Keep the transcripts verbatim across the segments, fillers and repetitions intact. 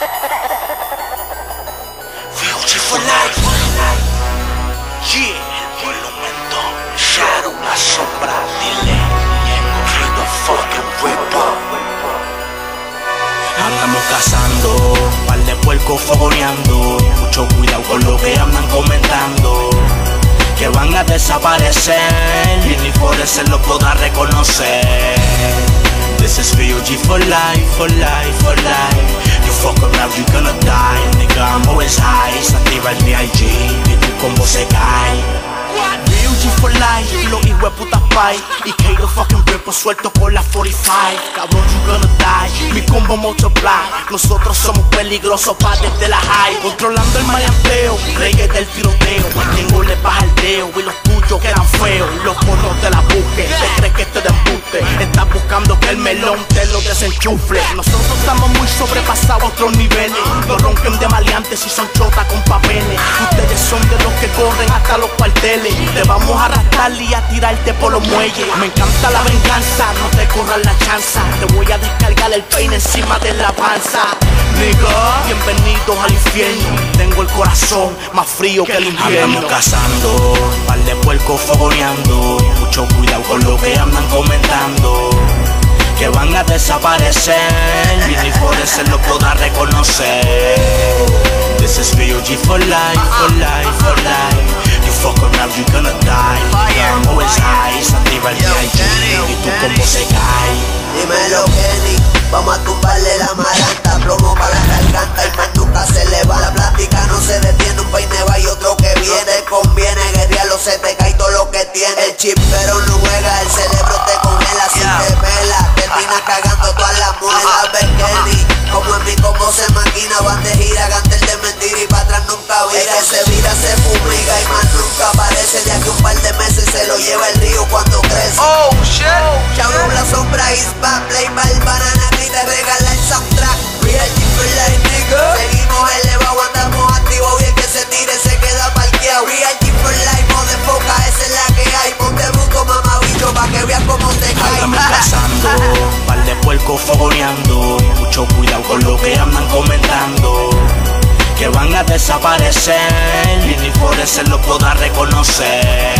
Future for life. Yeah, por el momento. Shadow, la sombra, dile. Free the fucking ripper. Andamos cazando, par de puercos fogoneando. Mucho cuidado con lo que andan comentando, que van a desaparecer y ni por eso lo podrás reconocer. This is for G for life, for life, for life. You fuck around, you gonna die. Nigga, I'm always high. Se activa el B I G y tu combo se cae. Real G for life, los hijos de puta pie. Y K the fucking ripper suelto por la cuarenta y cinco. Cabrón, you gonna die, mi combo multiply. Nosotros somos peligrosos pa' desde la high. Controlando el maleanteo, reyes del tiroteo. Tengo le baja el dedo y los tuyos quedan feos. Los porros te la busquen, te crees que te embuste. Estás buscando que el melón te lo desenchufle. Nosotros estamos muy sobrepasados a otros niveles. Los ronquen de maleantes y son chotas con papeles. Ustedes son de los que corren hasta los cuarteles. Te vamos a arrastrar y a tirarte por los muelles. Me encanta la venganza, no te corras la chanza. Te voy a descargar el peine encima de la panza. Nigga, bienvenidos al infierno. Tengo el corazón más frío que el infierno. Andamos cazando, par de puercos fogoneando. Mucho cuidado con lo que andan comentando, que van a desaparecer y ni por eso lo podrás reconocer. This is real G for life, for life, for life. You fuck around, you gonna die. I'm always high, se activa el B I G y tu combo se cae. Dímelo Kenny, vamos a tumbarle la maranta. Plomo para la garganta y más nunca se le va. La plática no se detiene, un peine va y otro que viene. Conviene guerrearlo, se te cae todo lo que tiene. El chip pero no juega, el cerebro te congela. Si te pela, terminas cagando todas las muelas. Ves Kenny, como en mí como se maquina. Van de gira, gantel de mentira y para atrás nunca vira. El que se vira se fumiga y más nunca aparece. De aquí un par de meses se lo lleva el río cuando crece. Oh shit. Shadow, la sombra is back. Play ball, banana, y te regala el soundtrack. Real G for life, nigga. Seguimos elevados, andamos activos y el que se tire se queda parqueado. Real G for life, motherfucker, esa es la que hay. Ponte bruto, mamabicho, pa' que veas cómo te cae. Andamos cazando, par de puercos fogoneando. Mucho cuidado con lo que andan comentando, que van a desaparecer y ni por eso lo podrás reconocer.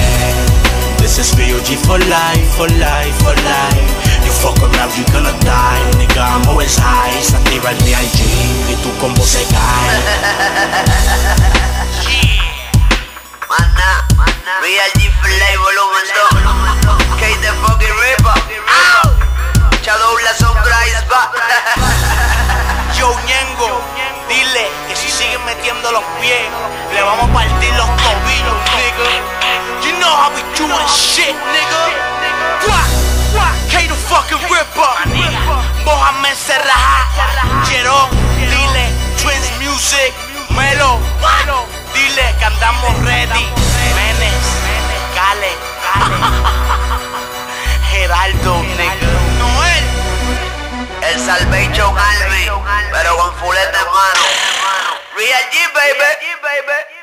This is real G for life, for life, for life. You fuck around, you gonna die. Nigga, I'm always high. Se activa el B I G y tu combo se cae. Mana, Real G for life, volumen dos. K the fucking ripper. Shadow, la sombra is back. Yo Ñengo, dile que si siguen metiendo los pies, le vamos a partir los tobillos, nigga. You know how we doing shit, nigga. What? What? K the fucking ripper. Mohamed Serraja, Jerón, dile, Twins Music, Melo, dile que andamos ready. Menes, Gale, Geraldo, nigga. Noel, El Salvation Army, pero con fulete en mano. Real G, baby.